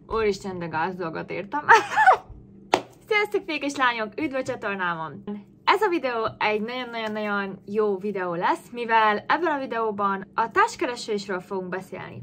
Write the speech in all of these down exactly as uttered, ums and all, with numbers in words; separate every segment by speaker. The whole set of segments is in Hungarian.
Speaker 1: Úristen, de gáz dolgot írtam. Sziasztok, fiúk és lányok, üdv a csatornámon! Ez a videó egy nagyon-nagyon-nagyon jó videó lesz, mivel ebben a videóban a társkeresésről fogunk beszélni.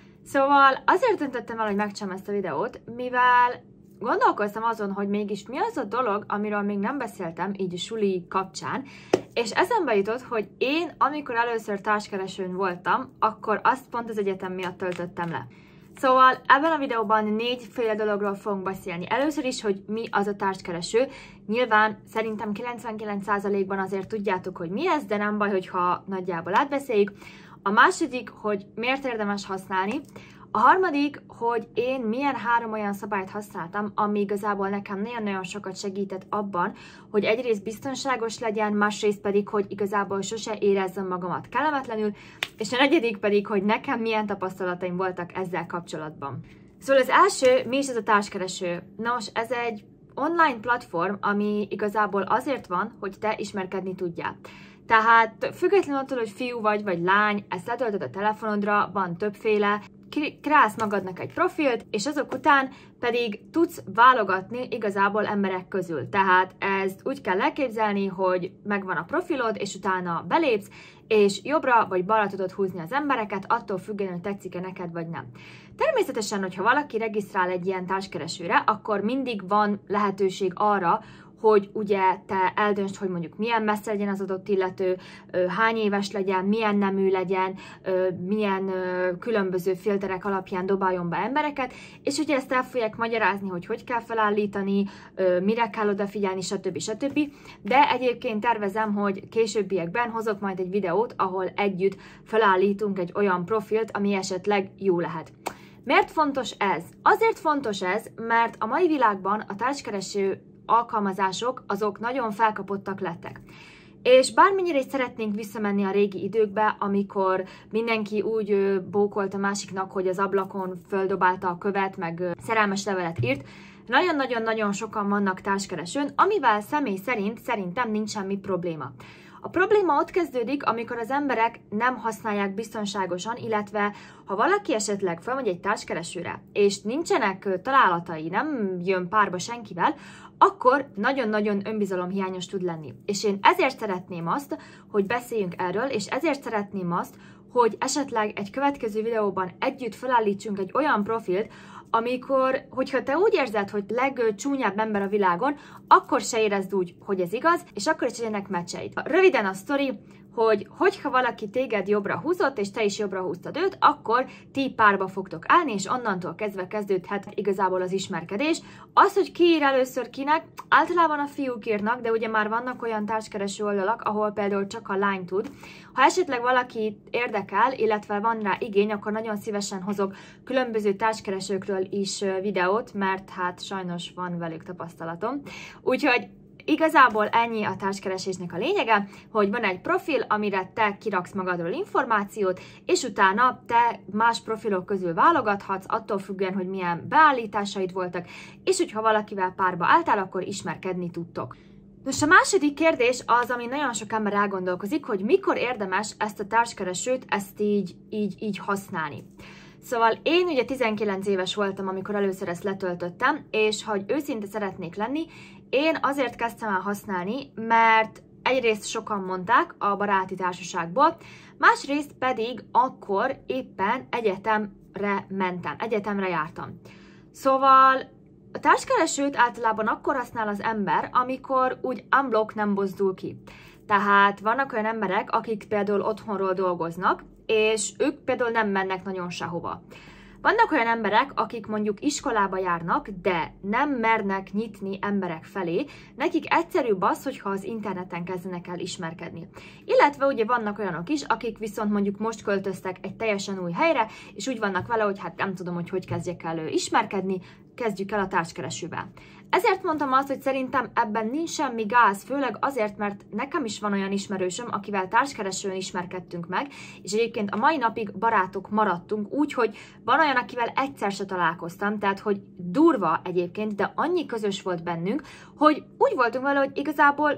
Speaker 1: Szóval azért döntöttem el, hogy megcsinálom ezt a videót, mivel gondolkoztam azon, hogy mégis mi az a dolog, amiről még nem beszéltem, így a suli kapcsán, és eszembe jutott, hogy én, amikor először társkeresőn voltam, akkor azt pont az egyetem miatt töltöttem le. Szóval ebben a videóban négyféle dologról fogunk beszélni. Először is, hogy mi az a társkereső. Nyilván szerintem kilencvenkilenc százalékban azért tudjátok, hogy mi ez, de nem baj, hogyha nagyjából átbeszéljük. A második, hogy miért érdemes használni. A harmadik, hogy én milyen három olyan szabályt használtam, ami igazából nekem nagyon-nagyon sokat segített abban, hogy egyrészt biztonságos legyen, másrészt pedig, hogy igazából sose érezzem magamat kellemetlenül, és a negyedik pedig, hogy nekem milyen tapasztalataim voltak ezzel kapcsolatban. Szóval az első, mi is ez a társkereső? Nos, ez egy online platform, ami igazából azért van, hogy te ismerkedni tudjál. Tehát függetlenül attól, hogy fiú vagy, vagy lány, ezt letöltöd a telefonodra, van többféle, kreálsz magadnak egy profilt, és azok után pedig tudsz válogatni igazából emberek közül. Tehát ezt úgy kell elképzelni, hogy megvan a profilod, és utána belépsz, és jobbra vagy balra tudod húzni az embereket, attól függően, hogy tetszik-e neked, vagy nem. Természetesen, hogyha valaki regisztrál egy ilyen társkeresőre, akkor mindig van lehetőség arra, hogy ugye te eldöntsd, hogy mondjuk milyen messze legyen az adott illető, hány éves legyen, milyen nemű legyen, milyen különböző filterek alapján dobáljon be embereket, és ugye ezt el fogják magyarázni, hogy hogy kell felállítani, mire kell odafigyelni, stb. stb. De egyébként tervezem, hogy későbbiekben hozok majd egy videót, ahol együtt felállítunk egy olyan profilt, ami esetleg jó lehet. Miért fontos ez? Azért fontos ez, mert a mai világban a társkereső alkalmazások azok nagyon felkapottak lettek. És bármennyire is szeretnénk visszamenni a régi időkbe, amikor mindenki úgy bókolt a másiknak, hogy az ablakon földobálta a követ, meg szerelmes levelet írt, nagyon-nagyon-nagyon sokan vannak társkeresőn, amivel személy szerint szerintem nincs semmi probléma. A probléma ott kezdődik, amikor az emberek nem használják biztonságosan, illetve ha valaki esetleg felmegy egy társkeresőre, és nincsenek találatai, nem jön párba senkivel, akkor nagyon-nagyon önbizalomhiányos tud lenni. És én ezért szeretném azt, hogy beszéljünk erről, és ezért szeretném azt, hogy esetleg egy következő videóban együtt felállítsunk egy olyan profilt, amikor, hogyha te úgy érzed, hogy legcsúnyább ember a világon, akkor se érezd úgy, hogy ez igaz, és akkor is legyenek meccseid. Röviden a sztori, hogy hogyha valaki téged jobbra húzott, és te is jobbra húztad őt, akkor ti párba fogtok állni, és onnantól kezdve kezdődhet igazából az ismerkedés. Az, hogy ki ír először kinek, általában a fiúk írnak, de ugye már vannak olyan társkereső oldalak, ahol például csak a lány tud. Ha esetleg valaki érdekel, illetve van rá igény, akkor nagyon szívesen hozok különböző társkeresőkről is videót, mert hát sajnos van velük tapasztalatom. Úgyhogy igazából ennyi a társkeresésnek a lényege, hogy van egy profil, amire te kiraksz magadról információt, és utána te más profilok közül válogathatsz, attól függően, hogy milyen beállításaid voltak, és hogyha valakivel párba álltál, akkor ismerkedni tudtok. Nos, a második kérdés az, ami nagyon sok ember elgondolkozik, hogy mikor érdemes ezt a társkeresőt, ezt így, így, így használni. Szóval én ugye tizenkilenc éves voltam, amikor először ezt letöltöttem, és ha őszinte szeretnék lenni, én azért kezdtem el használni, mert egyrészt sokan mondták a baráti társaságból, másrészt pedig akkor éppen egyetemre mentem, egyetemre jártam. Szóval a társkeresőt általában akkor használ az ember, amikor úgy unblock nem mozdul ki. Tehát vannak olyan emberek, akik például otthonról dolgoznak, és ők például nem mennek nagyon sehova. Vannak olyan emberek, akik mondjuk iskolába járnak, de nem mernek nyitni emberek felé, nekik egyszerűbb az, hogyha az interneten kezdenek el ismerkedni. Illetve ugye vannak olyanok is, akik viszont mondjuk most költöztek egy teljesen új helyre, és úgy vannak vele, hogy hát nem tudom, hogy hogy kezdjek el ismerkedni, kezdjük el a társkeresővel. Ezért mondtam azt, hogy szerintem ebben nincs semmi gáz, főleg azért, mert nekem is van olyan ismerősöm, akivel társkeresőn ismerkedtünk meg, és egyébként a mai napig barátok maradtunk, úgyhogy van olyan, akivel egyszer se találkoztam, tehát hogy durva egyébként, de annyi közös volt bennünk, hogy úgy voltunk vele, hogy igazából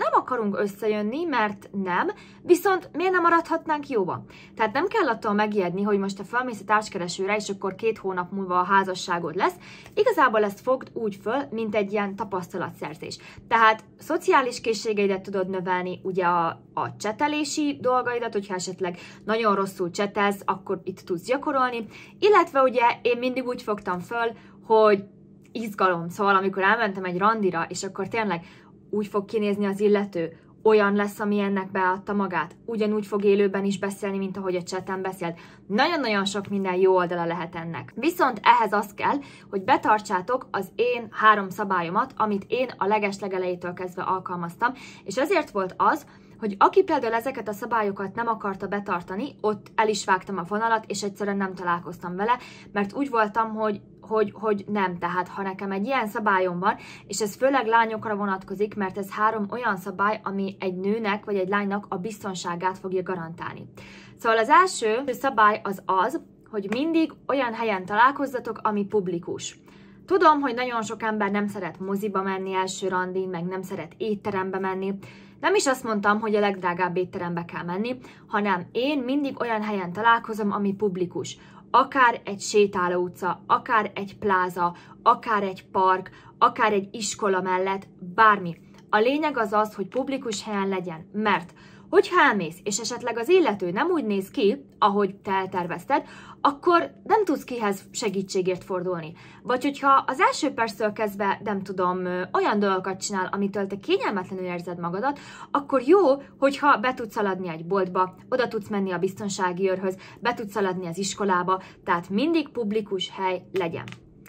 Speaker 1: nem akarunk összejönni, mert nem, viszont miért nem maradhatnánk jóba? Tehát nem kell attól megijedni, hogy most a felmész a társkeresőre, és akkor két hónap múlva a házasságod lesz. Igazából ezt fogd úgy föl, mint egy ilyen tapasztalatszerzés. Tehát szociális készségeidet tudod növelni, ugye a, a csetelési dolgaidat, hogyha esetleg nagyon rosszul csetelsz, akkor itt tudsz gyakorolni, illetve ugye én mindig úgy fogtam föl, hogy izgalom, szóval amikor elmentem egy randira, és akkor tényleg úgy fog kinézni az illető, olyan lesz, ami ennek beadta magát, ugyanúgy fog élőben is beszélni, mint ahogy a chaten beszélt. Nagyon-nagyon sok minden jó oldala lehet ennek. Viszont ehhez az kell, hogy betartsátok az én három szabályomat, amit én a legeslegelejétől kezdve alkalmaztam, és ezért volt az, hogy aki például ezeket a szabályokat nem akarta betartani, ott el is vágtam a vonalat, és egyszerűen nem találkoztam vele, mert úgy voltam, hogy, hogy, hogy nem. Tehát ha nekem egy ilyen szabályom van, és ez főleg lányokra vonatkozik, mert ez három olyan szabály, ami egy nőnek vagy egy lánynak a biztonságát fogja garantálni. Szóval az első szabály az az, hogy mindig olyan helyen találkozzatok, ami publikus. Tudom, hogy nagyon sok ember nem szeret moziba menni első randin, meg nem szeret étterembe menni. Nem is azt mondtam, hogy a legdrágább étterembe kell menni, hanem én mindig olyan helyen találkozom, ami publikus. Akár egy sétáló utca, akár egy pláza, akár egy park, akár egy iskola mellett, bármi. A lényeg az az, hogy publikus helyen legyen, mert hogyha elmész, és esetleg az illető nem úgy néz ki, ahogy te eltervezted, akkor nem tudsz kihez segítségért fordulni. Vagy hogyha az első perctől kezdve, nem tudom, olyan dolgokat csinál, amitől te kényelmetlenül érzed magadat, akkor jó, hogyha be tudsz szaladni egy boltba, oda tudsz menni a biztonsági őrhöz, be tudsz szaladni az iskolába, tehát mindig publikus hely legyen.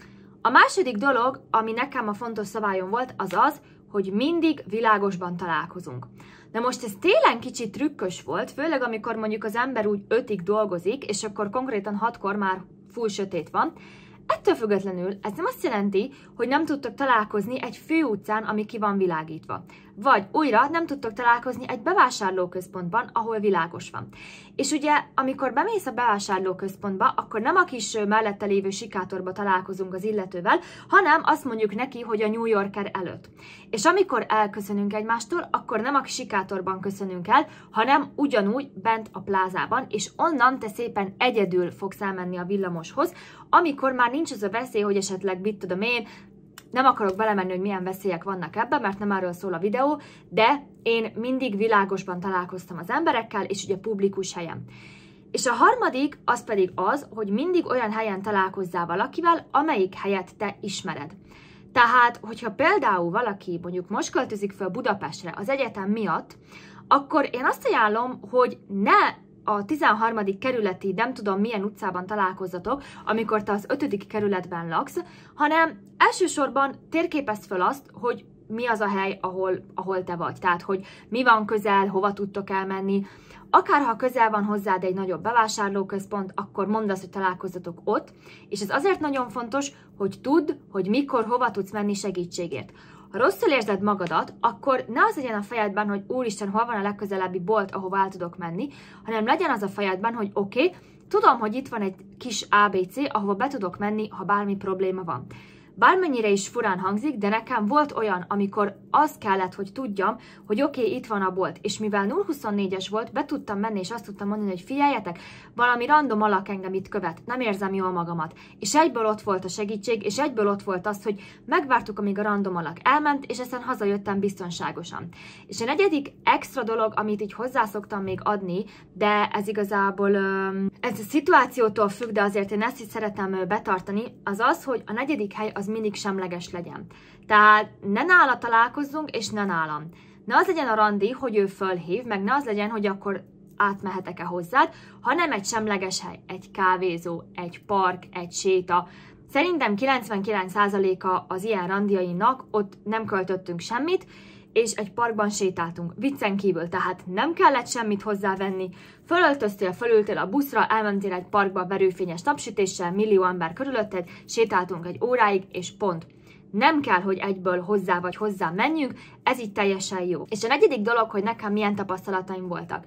Speaker 1: A második dolog, ami nekem a fontos szabályom volt, az az, hogy mindig világosban találkozunk. Na most ez télen kicsit trükkös volt, főleg amikor mondjuk az ember úgy ötig dolgozik, és akkor konkrétan hatkor már full sötét van. Ettől függetlenül ez nem azt jelenti, hogy nem tudtok találkozni egy főutcán, ami ki van világítva. Vagy újra nem tudtok találkozni egy bevásárlóközpontban, ahol világos van. És ugye, amikor bemész a bevásárlóközpontba, akkor nem a kis mellette lévő sikátorba találkozunk az illetővel, hanem azt mondjuk neki, hogy a New Yorker előtt. És amikor elköszönünk egymástól, akkor nem a sikátorban köszönünk el, hanem ugyanúgy bent a plázában, és onnan te szépen egyedül fogsz elmenni a villamoshoz, amikor már nincs az a veszély, hogy esetleg mit tudom én, nem akarok belemenni, hogy milyen veszélyek vannak ebben, mert nem erről szól a videó, de én mindig világosban találkoztam az emberekkel, és ugye publikus helyen. És a harmadik az pedig az, hogy mindig olyan helyen találkozzál valakivel, amelyik helyet te ismered. Tehát, hogyha például valaki mondjuk most költözik fel Budapestre az egyetem miatt, akkor én azt ajánlom, hogy ne a tizenharmadik kerületi, nem tudom milyen utcában találkozzatok, amikor te az ötödik kerületben laksz, hanem elsősorban térképezd fel azt, hogy mi az a hely, ahol, ahol te vagy. Tehát, hogy mi van közel, hova tudtok elmenni. Akárha közel van hozzád egy nagyobb bevásárlóközpont, akkor mondd azt, hogy találkozzatok ott, és ez azért nagyon fontos, hogy tudd, hogy mikor, hova tudsz menni segítségért. Ha rosszul érzed magadat, akkor ne az legyen a fejedben, hogy úristen, hol van a legközelebbi bolt, ahova el tudok menni, hanem legyen az a fejedben, hogy oké, okay, tudom, hogy itt van egy kis á bé cé, ahova be tudok menni, ha bármi probléma van. Bármennyire is furán hangzik, de nekem volt olyan, amikor az kellett, hogy tudjam, hogy oké, okay, itt van a bolt, és mivel nulla huszonnégyes volt, be tudtam menni, és azt tudtam mondani, hogy figyeljetek, valami random alak engem itt követ, nem érzem jól magamat. És egyből ott volt a segítség, és egyből ott volt az, hogy megvártuk, amíg a random alak elment, és ezen hazajöttem biztonságosan. És a negyedik extra dolog, amit így hozzá szoktam még adni, de ez igazából ez a szituációtól függ, de azért én ezt is szeretem betartani, az az, hogy a negyedik hely az mindig semleges legyen. Tehát ne nála találkozzunk, és ne nálam. Ne az legyen a randi, hogy ő fölhív, meg ne az legyen, hogy akkor átmehetek-e hozzád, hanem egy semleges hely, egy kávézó, egy park, egy séta. Szerintem kilencvenkilenc százaléka az ilyen randiainak ott nem költöttünk semmit, és egy parkban sétáltunk, viccen kívül, tehát nem kellett semmit hozzávenni, fölöltöztél, fölültél a buszra, elmentél egy parkba verőfényes napsütéssel, millió ember körülötted, sétáltunk egy óráig, és pont. Nem kell, hogy egyből hozzá vagy hozzá menjünk, ez így teljesen jó. És a negyedik dolog, hogy nekem milyen tapasztalataim voltak.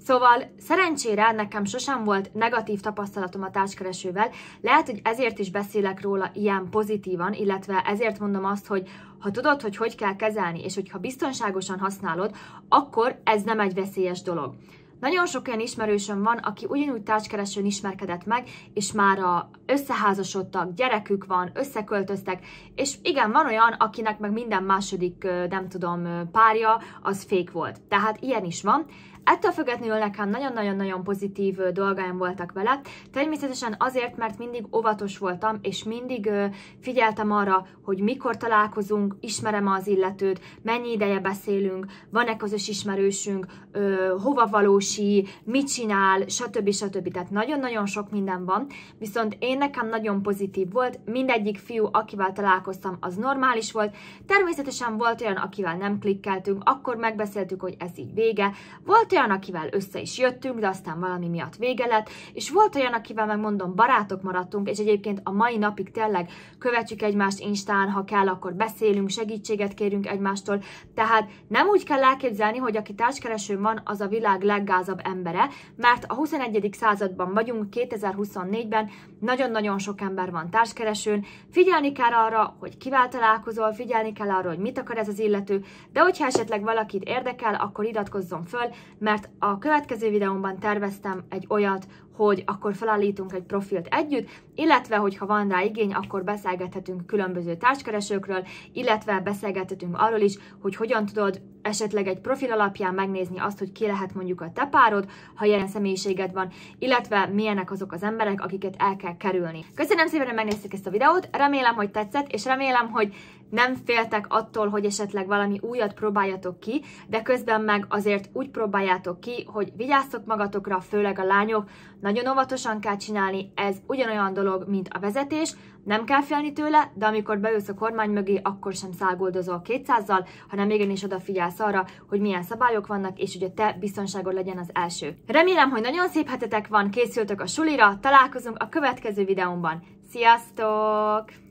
Speaker 1: Szóval szerencsére nekem sosem volt negatív tapasztalatom a társkeresővel, lehet, hogy ezért is beszélek róla ilyen pozitívan, illetve ezért mondom azt, hogy ha tudod, hogy hogy kell kezelni, és hogyha biztonságosan használod, akkor ez nem egy veszélyes dolog. Nagyon sok olyan ismerősöm van, aki ugyanúgy tárcskeresőn ismerkedett meg, és már összeházasodtak, gyerekük van, összeköltöztek, és igen, van olyan, akinek meg minden második, nem tudom, párja, az fake volt. Tehát ilyen is van. Ettől függetlenül nekem nagyon-nagyon-nagyon pozitív dolgaim voltak vele. Természetesen azért, mert mindig óvatos voltam, és mindig ö, figyeltem arra, hogy mikor találkozunk, ismerem az illetőt, mennyi ideje beszélünk, van-e közös ismerősünk, ö, hova valósi, mit csinál, stb. stb. Tehát nagyon-nagyon sok minden van, viszont én nekem nagyon pozitív volt, mindegyik fiú, akivel találkoztam, az normális volt. Természetesen volt olyan, akivel nem klikkeltünk, akkor megbeszéltük, hogy ez így vége. Volt olyan, akivel össze is jöttünk, de aztán valami miatt vége lett, és volt olyan, akivel megmondom, barátok maradtunk, és egyébként a mai napig tényleg követjük egymást Instán, ha kell, akkor beszélünk, segítséget kérünk egymástól, tehát nem úgy kell elképzelni, hogy aki társkeresőn van, az a világ leggázabb embere, mert a huszonegyedik században vagyunk, kétezer-huszonnégyben, nagyon-nagyon sok ember van társkeresőn, figyelni kell arra, hogy kivel találkozol, figyelni kell arra, hogy mit akar ez az illető, de hogyha esetleg valakit érdekel, akkor iratkozzon föl, mert a következő videómban terveztem egy olyat, hogy akkor felállítunk egy profilt együtt, illetve, hogyha van rá igény, akkor beszélgethetünk különböző társkeresőkről, illetve beszélgethetünk arról is, hogy hogyan tudod esetleg egy profil alapján megnézni azt, hogy ki lehet mondjuk a te párod, ha ilyen személyiséged van, illetve milyenek azok az emberek, akiket el kell kerülni. Köszönöm szépen, hogy megnéztétek ezt a videót, remélem, hogy tetszett, és remélem, hogy nem féltek attól, hogy esetleg valami újat próbáljatok ki, de közben meg azért úgy próbáljátok ki, hogy vigyáztok magatokra, főleg a lányok, nagyon óvatosan kell csinálni, ez ugyanolyan dolog, mint a vezetés, nem kell félni tőle, de amikor beülsz a kormány mögé, akkor sem száguldozol kétszázzal, hanem igenis odafigyelsz arra, hogy milyen szabályok vannak, és hogy a te biztonságod legyen az első. Remélem, hogy nagyon szép hetetek van, készültök a sulira, találkozunk a következő videómban. Sziasztok!